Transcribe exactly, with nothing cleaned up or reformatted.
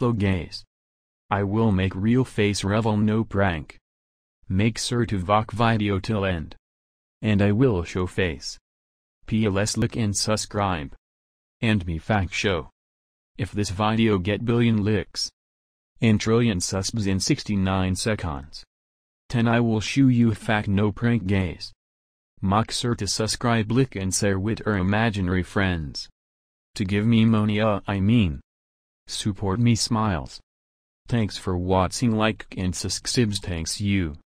though gaze. I will make real face revel no prank. Make sure to watch video till end. And I will show face. Plus like and subscribe. And me fact show. If this video get billion licks. And trillion subs in sixty-nine seconds. ten I will show you fact no prank gaze. Make sure to subscribe like and share with our imaginary friends. To give me money uh I mean. Support me smiles. Thanks for watching like and subscribe thanks you.